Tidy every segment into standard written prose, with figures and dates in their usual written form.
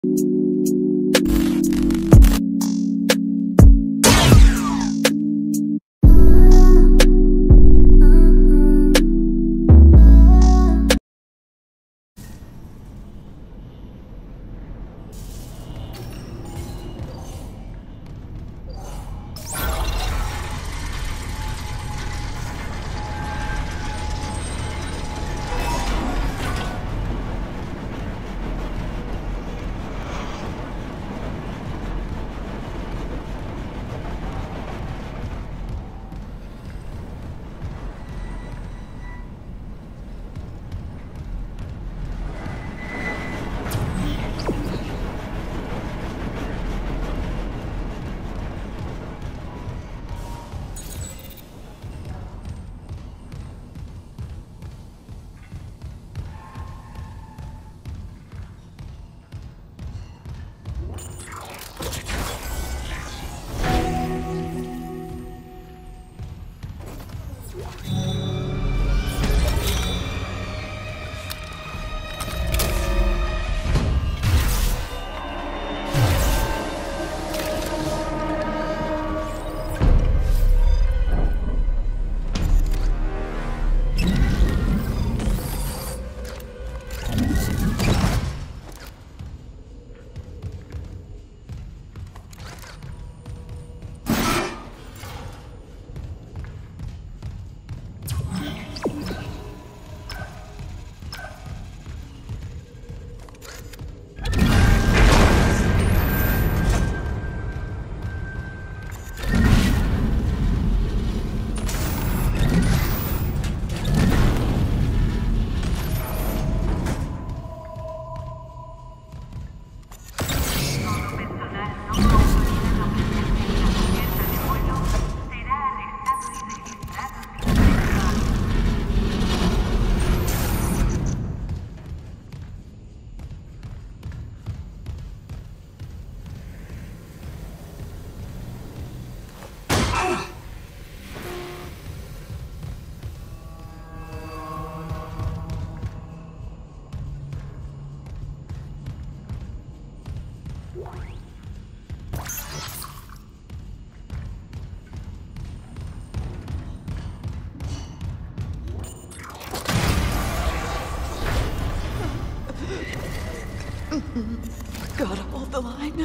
Gotta hold the line.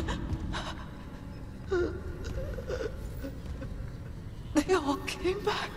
They all came back.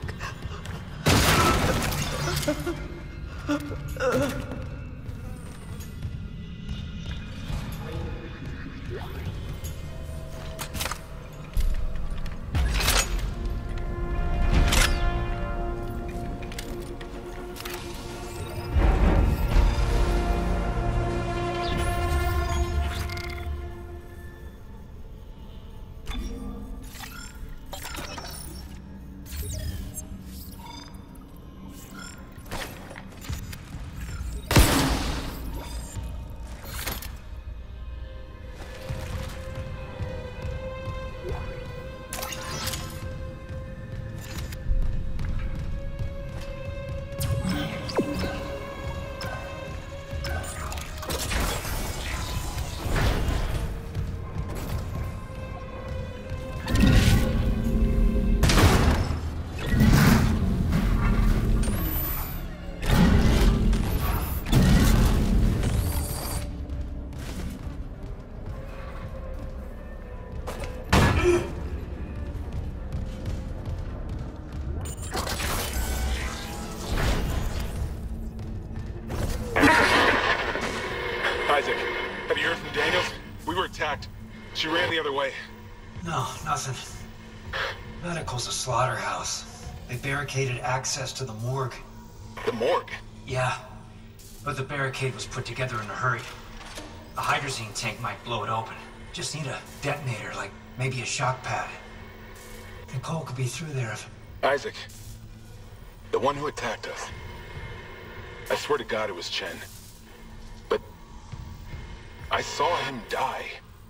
Isaac, have you heard from Daniels? We were attacked. She ran the other way. No, nothing. Medical's a slaughterhouse. They barricaded access to the morgue. The morgue? Yeah, but the barricade was put together in a hurry. A hydrazine tank might blow it open. Just need a detonator, like maybe a shock pad. Nicole could be through there if... Isaac, the one who attacked us. I swear to God it was Chen. But I saw him die.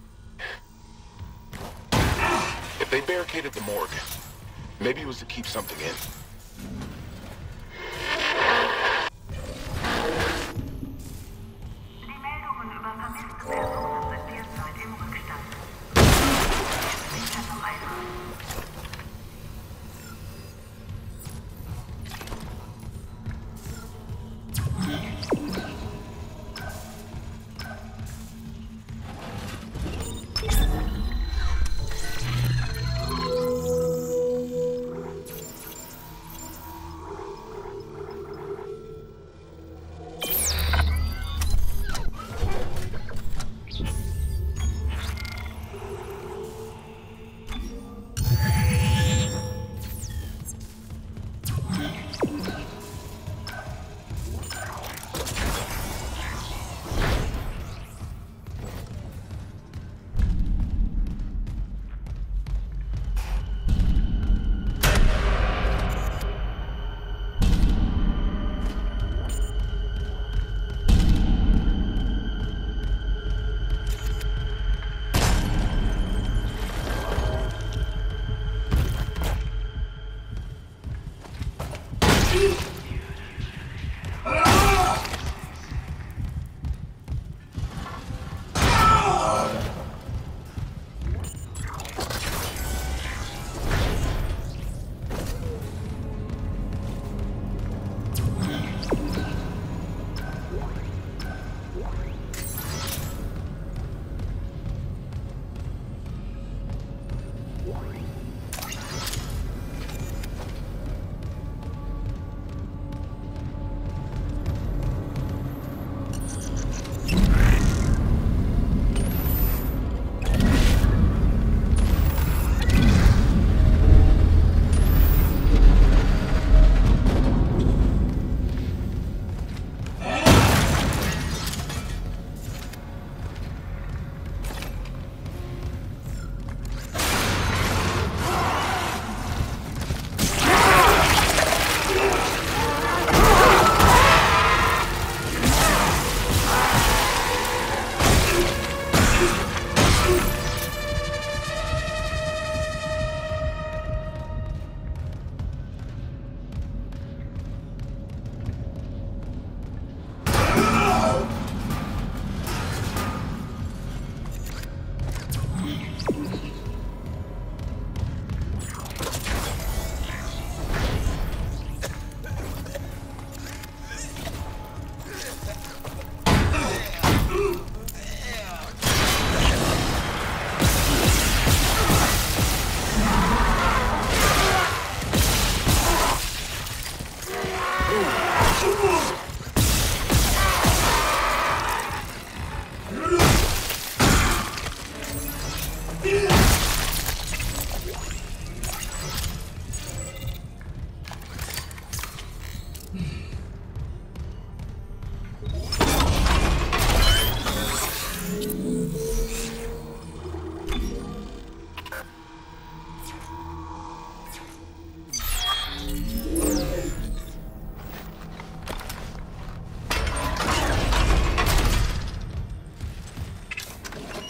If they barricaded the morgue, maybe it was to keep something in. Die Meldungen über vermisste Personen sind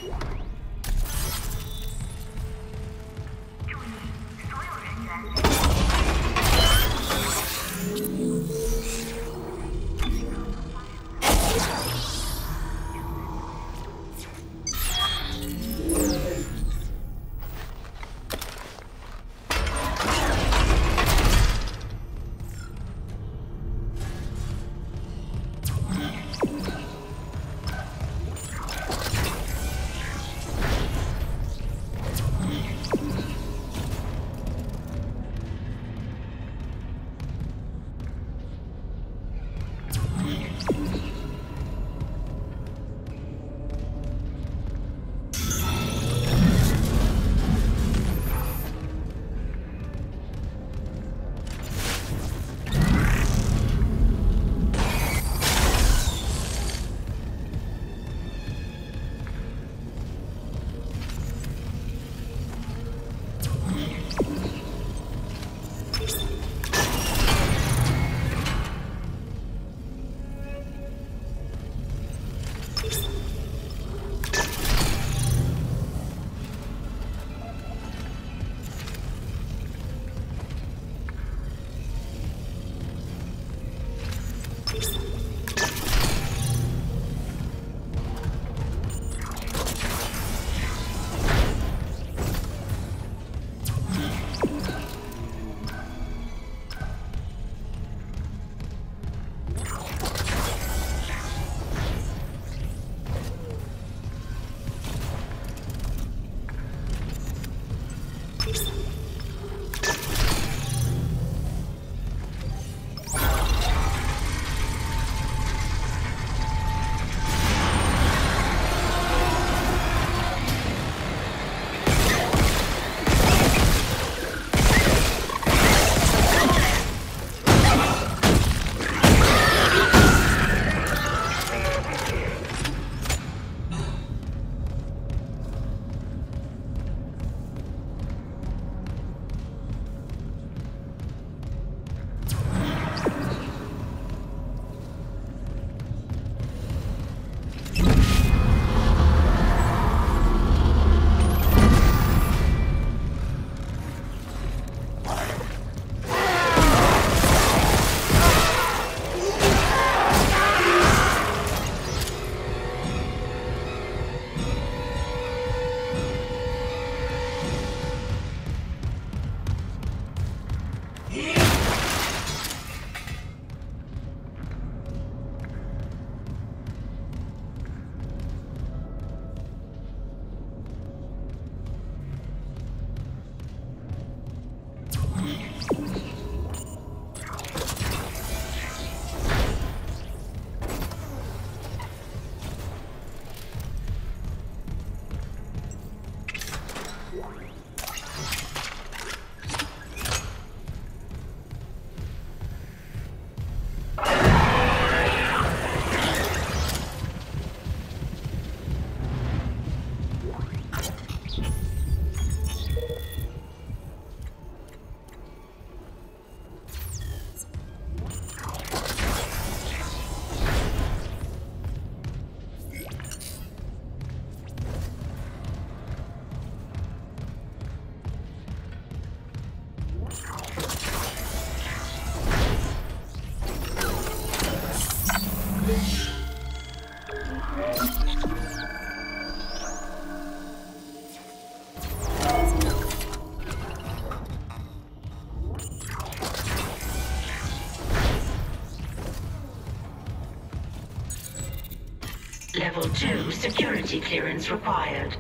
Level 2 security clearance required.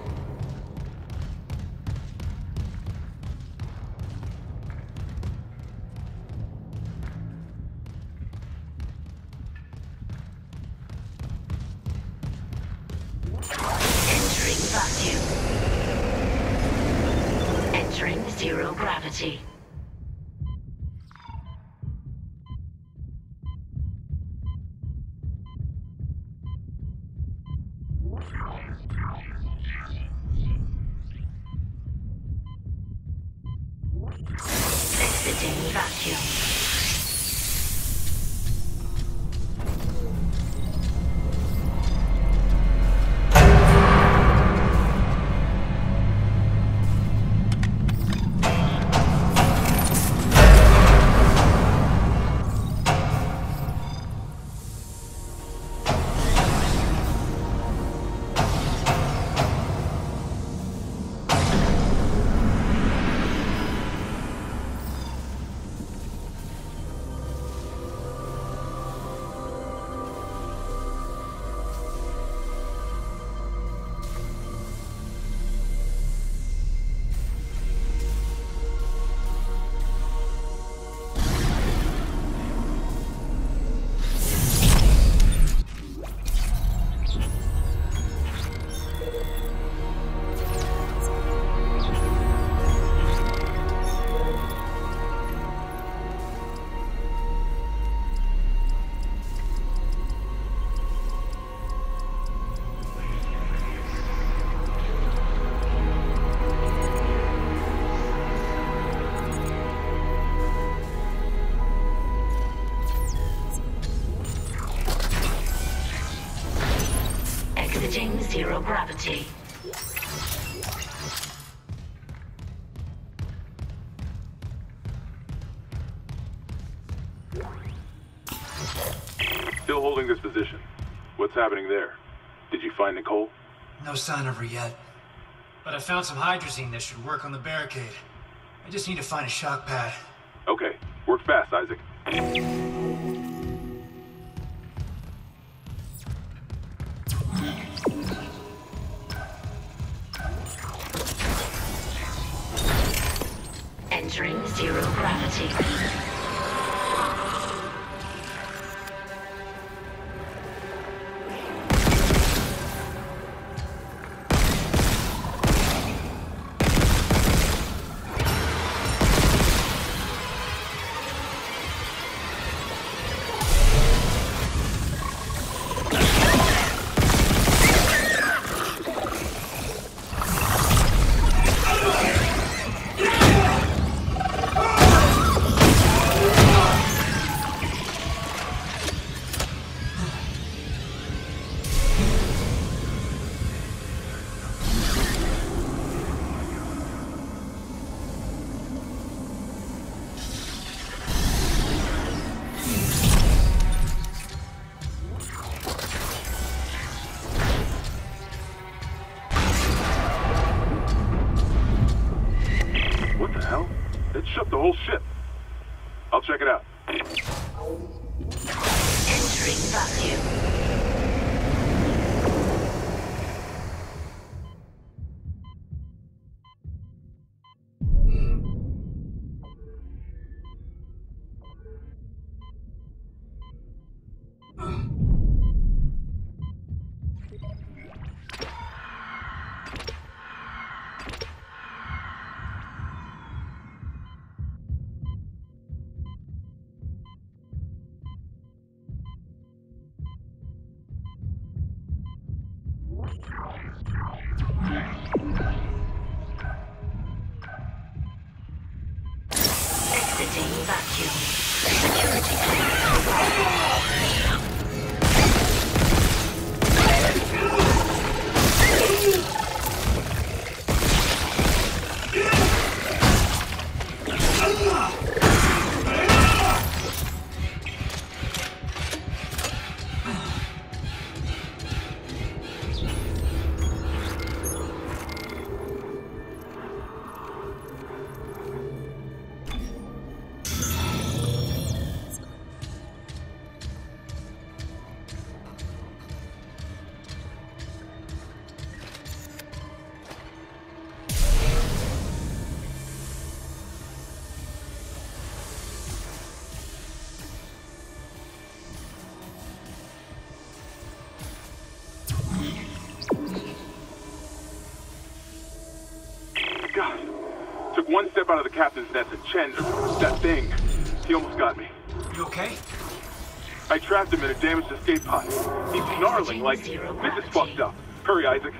Entering vacuum. Entering zero gravity. Exiting vacuum. zero gravity. Still holding this position. What's happening there? Did you find Nicole? No sign of her yet. But I found some hydrazine that should work on the barricade. I just need to find a shock pad. Okay. Work fast, Isaac. Entering zero gravity. What the hell? It shut the whole ship. I'll check it out. Entering vacuum. Exiting vacuum. Security God. Took one step out of the captain's nest and Chen, that thing, he almost got me. You okay? I trapped him in a damaged escape pod. He's snarling like, this is fucked up. Hurry, Isaac.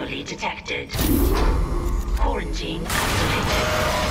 Anomaly detected. Quarantine activated.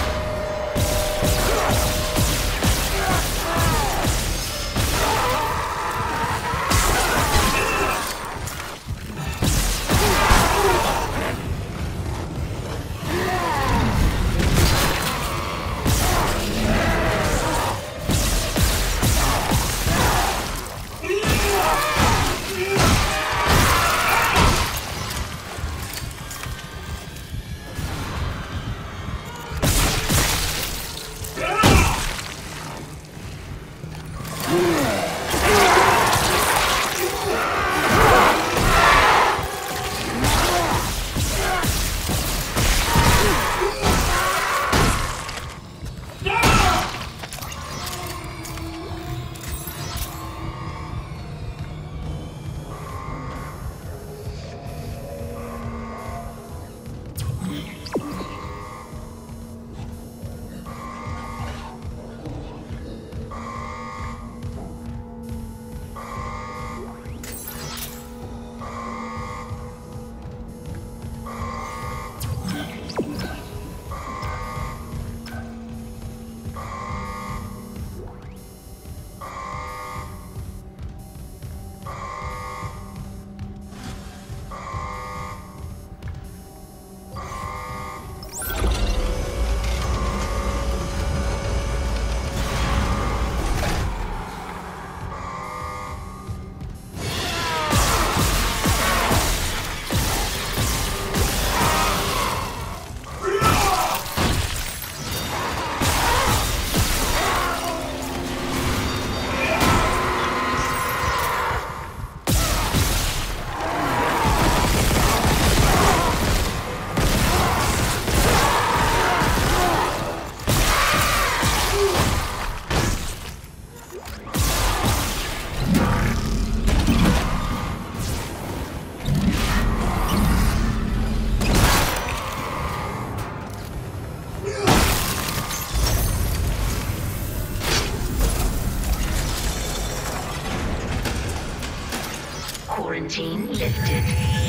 Quarantine lifted.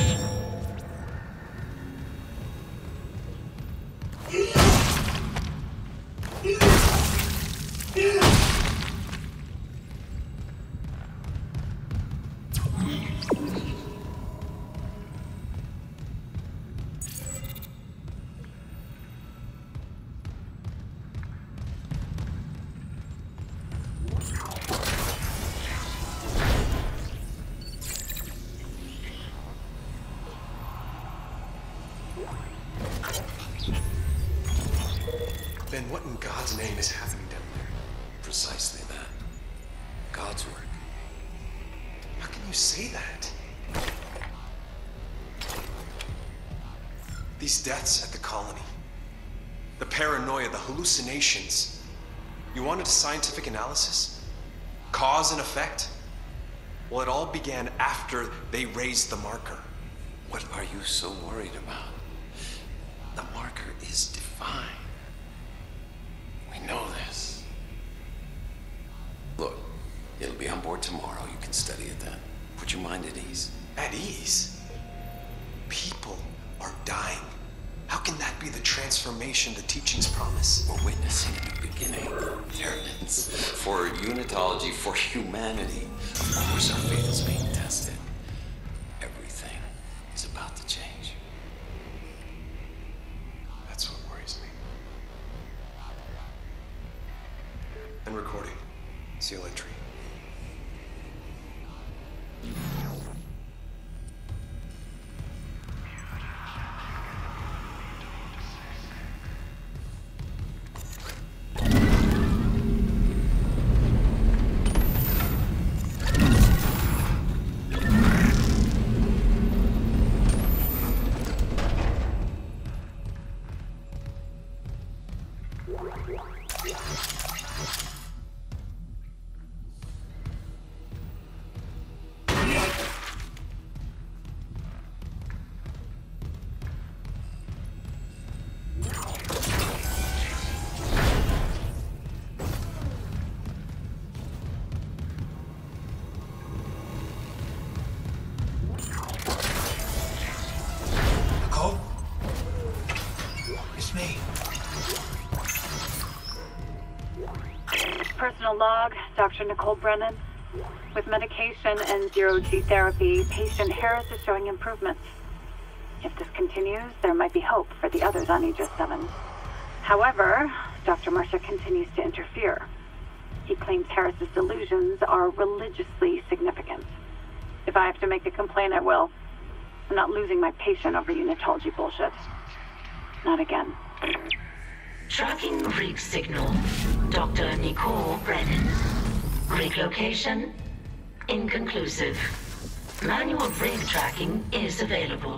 Ben, what in God's name is happening down there? Precisely that. God's work. How can you say that? These deaths at the colony, the paranoia, the hallucinations. You wanted a scientific analysis? Cause and effect? Well, it all began after they raised the marker. What are you so worried about? The marker is defined. We know this. Look, it'll be on board tomorrow. You can study it then. Put your mind at ease. At ease? People are dying. How can that be the transformation the teachings promise? We're witnessing a new beginning. Terrans. For unitology, for humanity. Of course our faith is being tested. Everything is about to change. That's what worries me. And recording. Seal entry. me. Personal log, Dr. Nicole Brennan. With medication and zero-G therapy, patient Harris is showing improvements. If this continues, there might be hope for the others on Aegis 7. However, Dr. Mercer continues to interfere. He claims Harris's delusions are religiously significant. If I have to make a complaint, I will. I'm not losing my patient over unitology bullshit. Not again. Tracking rig signal. Dr. Nicole Brennan. Rig location? Inconclusive. Manual rig tracking is available.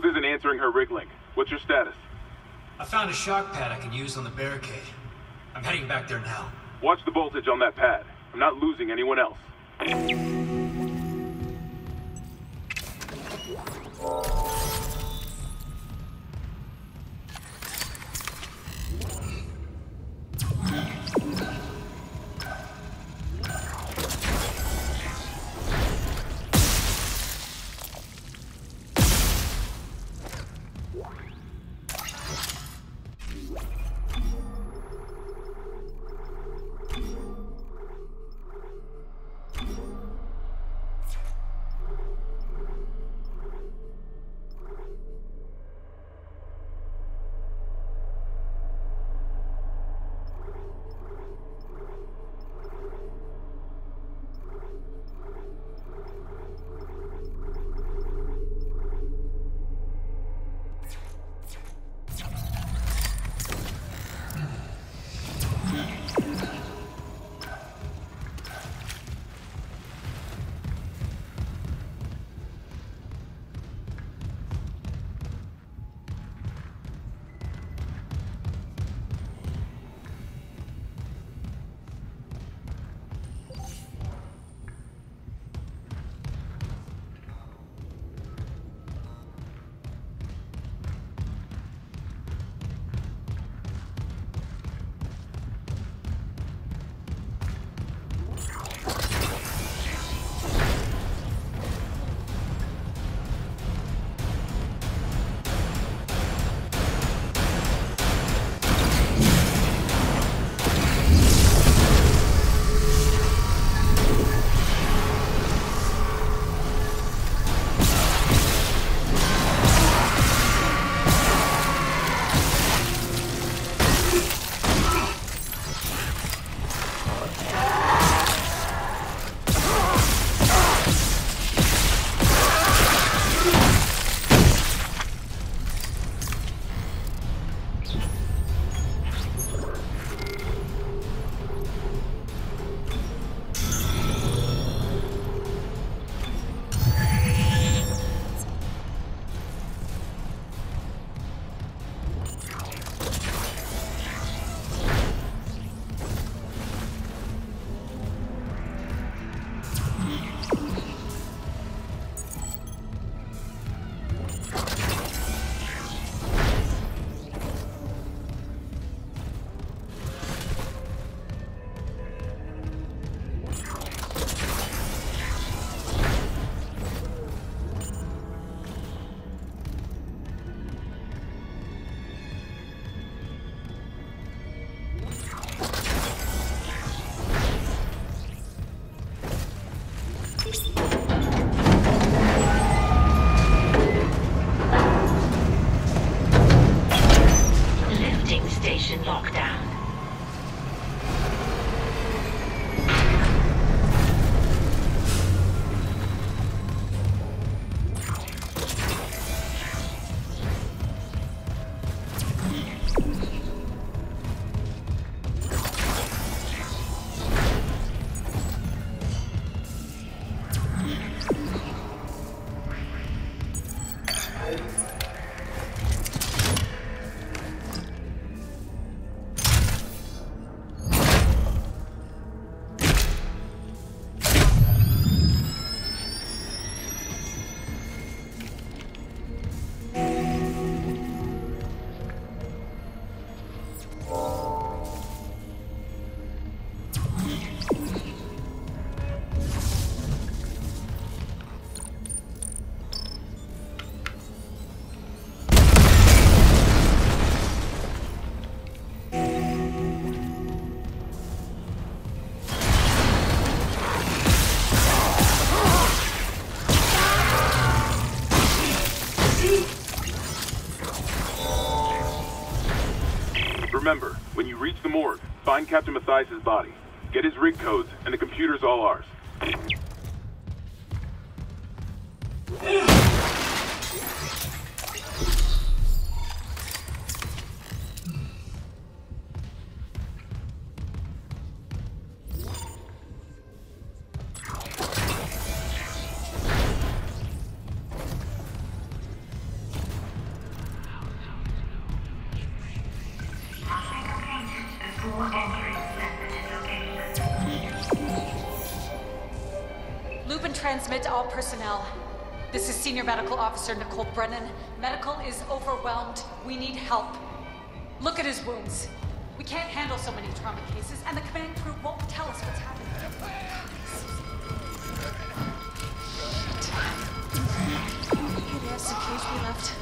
Shields isn't answering her rig link. What's your status? I found a shock pad I can use on the barricade. I'm heading back there now. Watch the voltage on that pad. I'm not losing anyone else. Remember, when you reach the morgue, find Captain Mathias' body. Get his rig codes, and the computer's all ours. Transmit to all personnel. This is Senior Medical Officer Nicole Brennan. Medical is overwhelmed. We need help. Look at his wounds. We can't handle so many trauma cases, and the command crew won't tell us what's happening. Shit. Yes, the cage we left.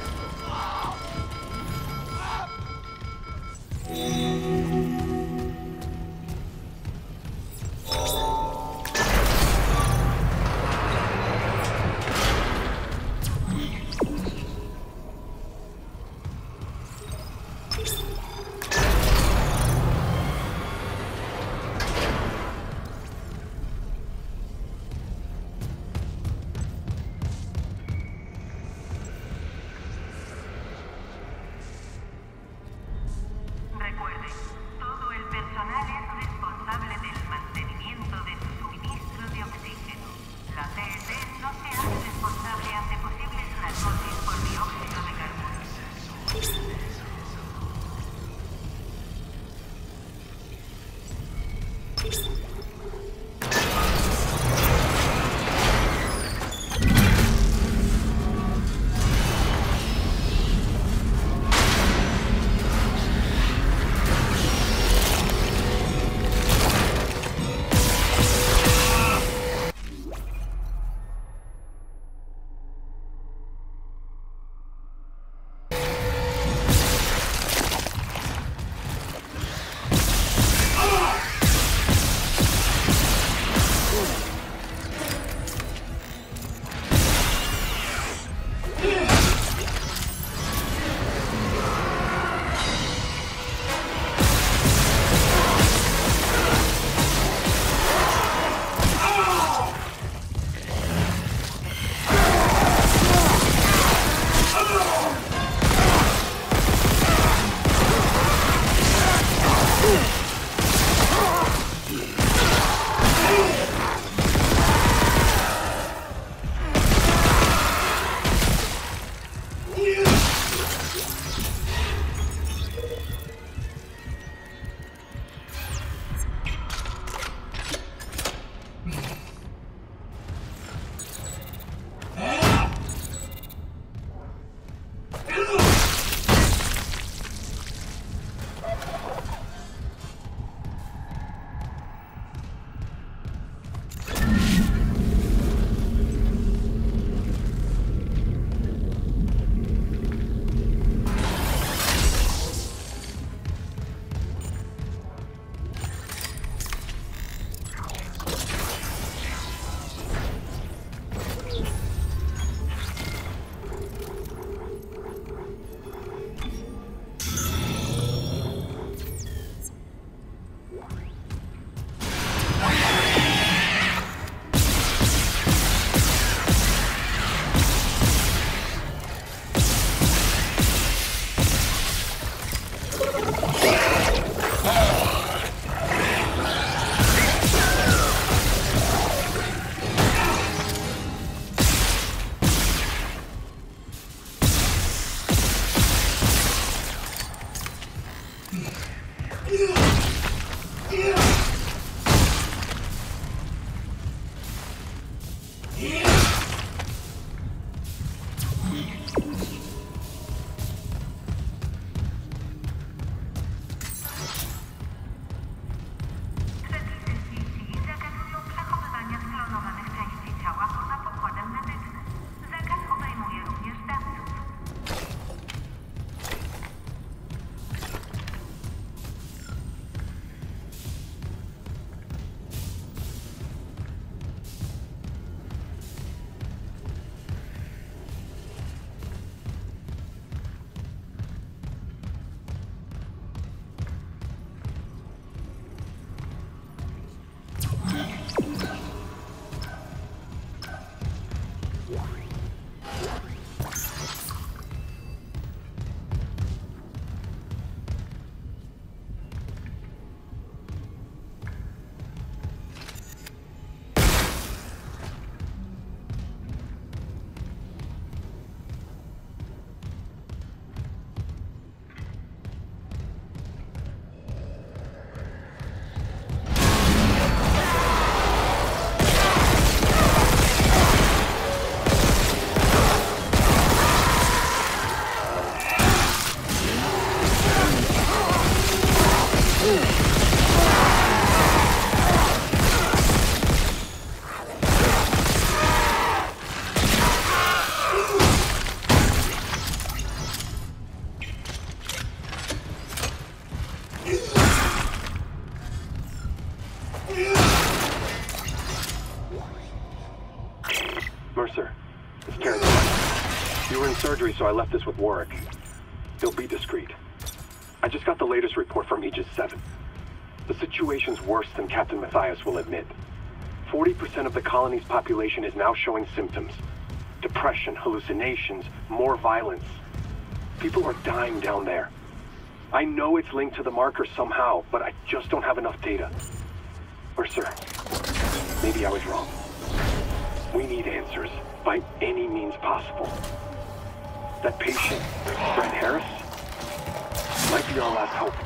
surgery, so I left this with Warwick. They'll be discreet. I just got the latest report from Aegis 7. The situation's worse than Captain Mathius will admit. 40% of the colony's population is now showing symptoms. Depression, hallucinations, more violence. People are dying down there. I know it's linked to the marker somehow, but I just don't have enough data. Or, sir, maybe I was wrong. We need answers by any means possible. That patient, Brent Harris, might be our last hope.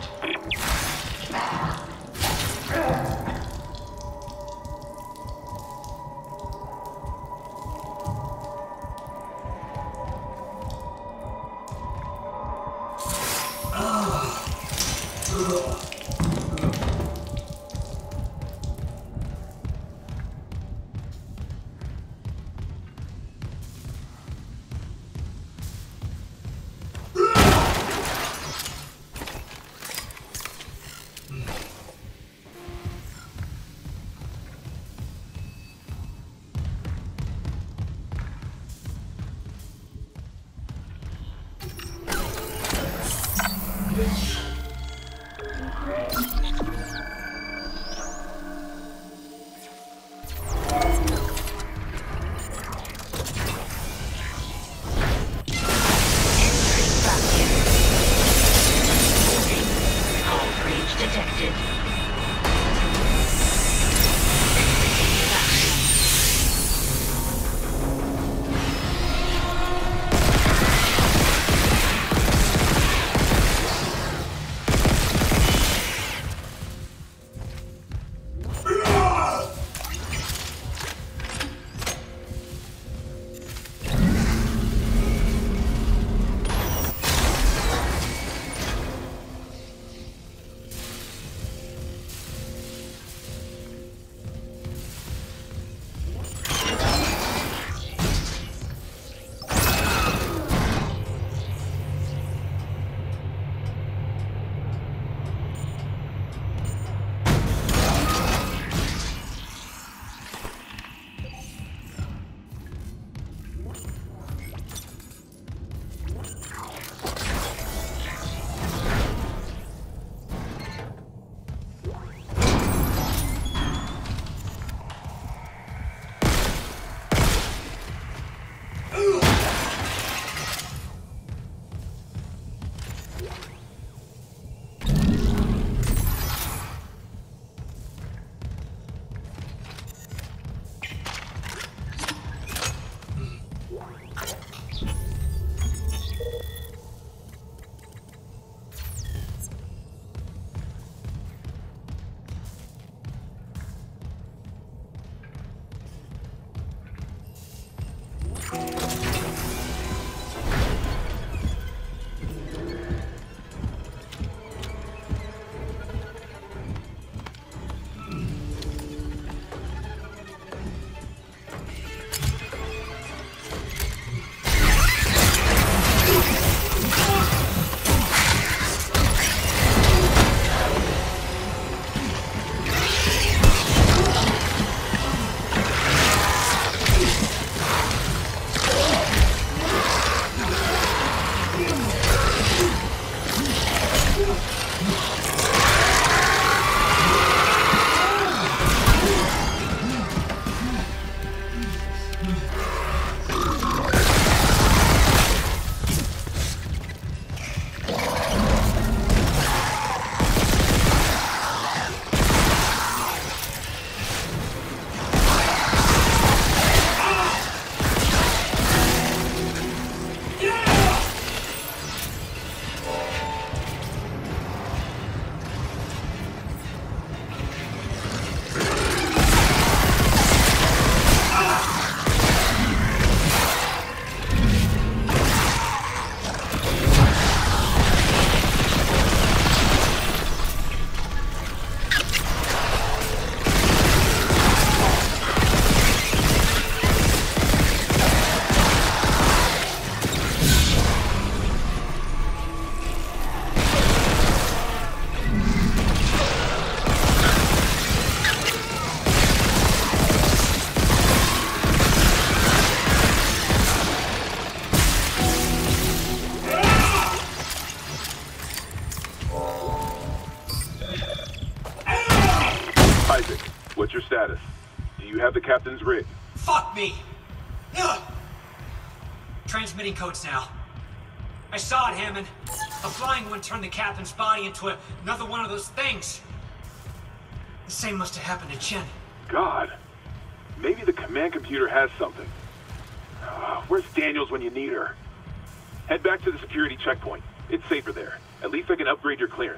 status? Do you have the captain's rig? Fuck me! Ugh. Transmitting codes now. I saw it, Hammond. A flying one turned the captain's body into another one of those things. The same must have happened to Chen. God. Maybe the command computer has something. Where's Daniels when you need her? Head back to the security checkpoint. It's safer there. At least I can upgrade your clearance.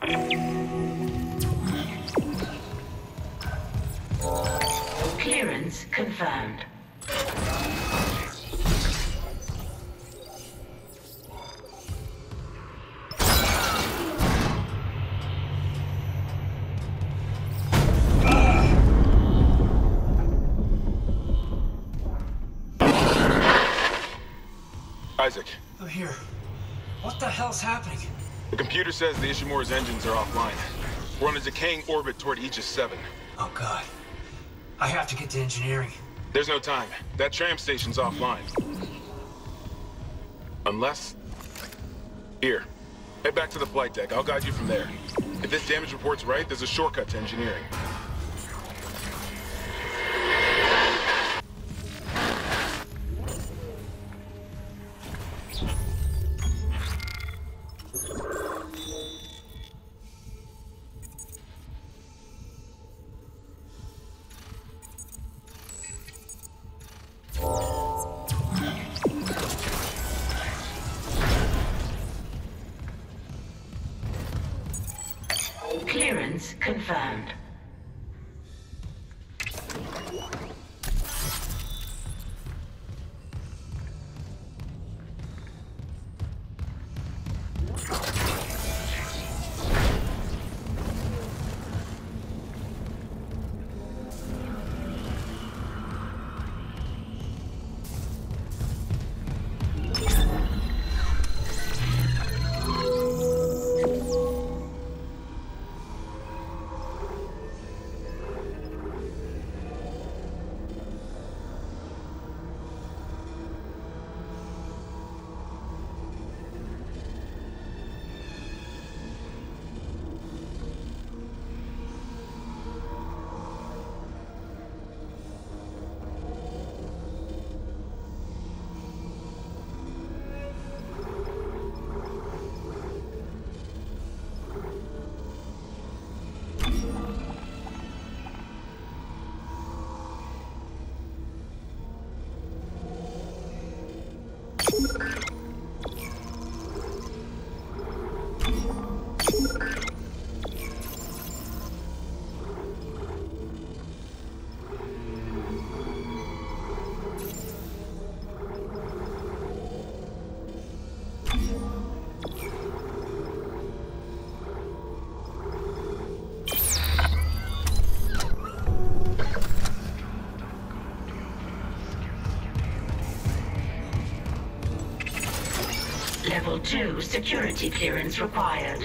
Clearance confirmed. Isaac. I'm here. What the hell's happening? The computer says the Ishimura's engines are offline. We're on a decaying orbit toward Aegis 7. Oh, God. I have to get to engineering. There's no time. That tram station's offline. Unless... Here. Head back to the flight deck. I'll guide you from there. If this damage report's right, there's a shortcut to engineering. Clearance confirmed. Level 2 security clearance required.